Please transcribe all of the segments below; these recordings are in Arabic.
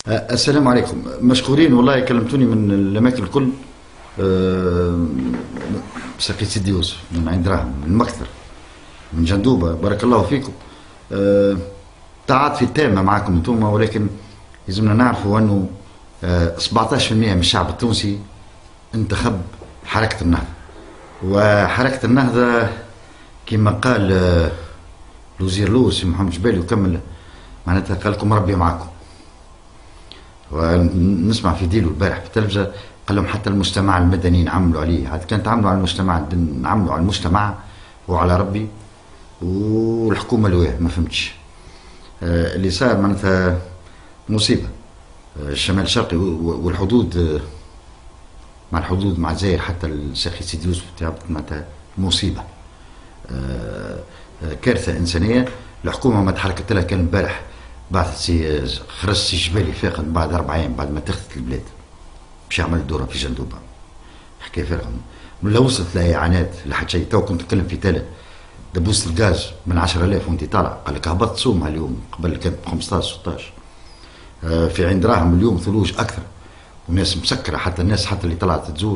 السلام عليكم، مشكورين والله. كلمتوني من الأماكن الكل. سقي سيدي يوسف من عين دراهم، من مكثر، من جندوبة. بارك الله فيكم. تعاطفي التامة معكم انتم، ولكن لازمنا نعرفوا أنه 17% من الشعب التونسي انتخب حركة النهضة. وحركة النهضة كما قال الوزير لوسي محمد جبالي وكمل، معناتها قال لكم ربي معكم. ونسمع في ديلو البارح في التلفزة قال لهم حتى المجتمع المدني نعملوا عليه. عاد كان تعملوا على المجتمع، نعملوا على المجتمع وعلى ربي والحكومة الواه. ما فهمتش اللي صار، معناتها مصيبة. الشمال الشرقي والحدود مع الحدود مع الجزائر حتى الساخي سيدي يوسف معناتها مصيبة، كارثة إنسانية. الحكومة ما تحركت لها. كان البارح بعثت خرج سي جبالي فاقد بعد 4 أيام بعد ما اتخذت البلاد باش يعمل دورة في جندوبة. حكاية فارغة. من لو وصلت لإعانات لحد شيء. تو كنت نتكلم في تالت دبوسة الغاز من 10,000 وانت طالع، قال لك هبطت سومها اليوم، قبل كانت ب 15 16. في عين دراهم اليوم ثلوج أكثر، والناس مسكرة، حتى الناس حتى اللي طلعت تزور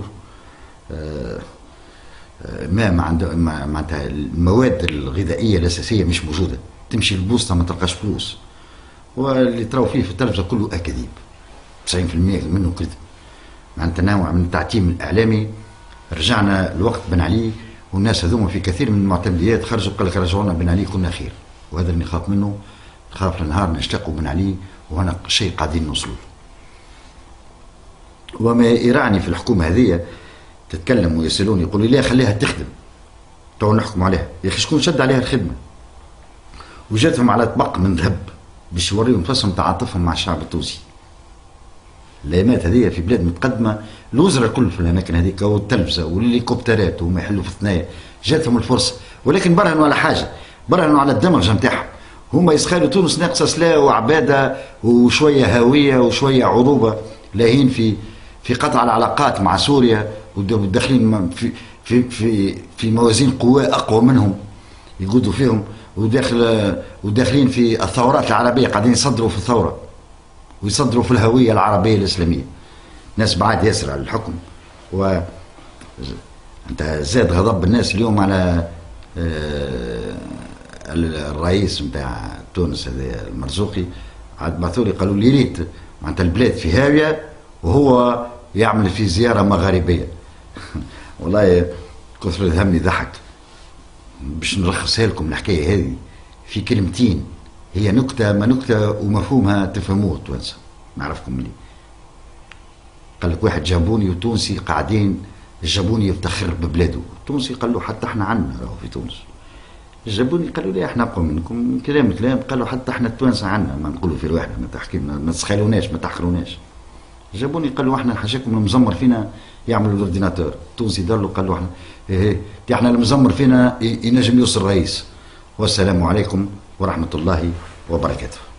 ما عنده معناتها المواد الغذائية الأساسية مش موجودة. تمشي البوسطة ما تلقاش فلوس. واللي تراو فيه في التلفزة كله أكاذيب، 90% منه كذب. معناتها نوع من التعتيم الإعلامي. رجعنا الوقت بن علي، والناس هذوما في كثير من المعتمديات خرجوا قال لك رجعونا بن علي كنا خير. وهذا اللي نخاف منه، نخاف لنهار نشتاقوا بن علي وهنا شيء قاعدين نوصلوا. وما يرعني في الحكومة هذه تتكلم ويسألوني يقولوا لي خليها تخدم تو نحكم عليها. يا أخي شكون شد عليها الخدمة وجاتهم على طبق من ذهب باش يوريهم نفسهم تعاطفهم مع الشعب التونسي. الايامات هذه في بلاد متقدمه الوزراء الكل في الاماكن هذيك والتلفزه والهليكوبترات وهم يحلوا في الثنايا، جاتهم الفرصه. ولكن برهنوا على حاجه، برهنوا على الدمغه نتاعهم. هما يسخروا تونس ناقصه سلاح وعباده وشويه هويه وشويه عروبه، لاهين في قطع العلاقات مع سوريا وداخلين في موازين قوى اقوى منهم يقودوا فيهم، وداخلين في الثورات العربيه، قاعدين يصدروا في الثوره ويصدروا في الهويه العربيه الاسلاميه. ناس بعاد ياسر على الحكم. و انت زاد غضب الناس اليوم على الرئيس نتاع تونس هذا المرزوقي. عاد بعثوا لي قالوا لي ريت معناتها البلاد في هاويه وهو يعمل في زياره مغاربيه. والله كثر الهم يضحك. باش نلخصها لكم الحكايه هذه في كلمتين، هي نكته ما نكته ومفهومها تفهموه التوانسه. نعرفكم ملي قال لك واحد جابوني وتونسي قاعدين، الجابوني يفتخر ببلاده. التونسي قال له حتى احنا عندنا راهو في تونس. الجابوني قالوا لي احنا اقوى منكم. كلام قالوا حتى احنا التوانسه عندنا، ما نقولوا في رواحنا، ما تحكينا، ما تسخلوناش، ما تحقروناش. الجابوني قالوا احنا حاشاكم المزمر فينا يعملوا الاورديناتور. التونسي دار له قال له احنا احنا المزمر فينا ينجم يوصل الرئيس. والسلام عليكم ورحمه الله وبركاته.